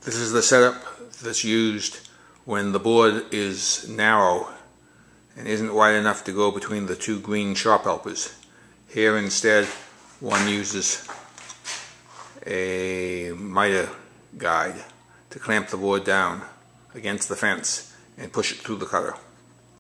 This is the setup that's used when the board is narrow and isn't wide enough to go between the two green sharp helpers. Here instead one uses a miter guide to clamp the board down against the fence and push it through the cutter.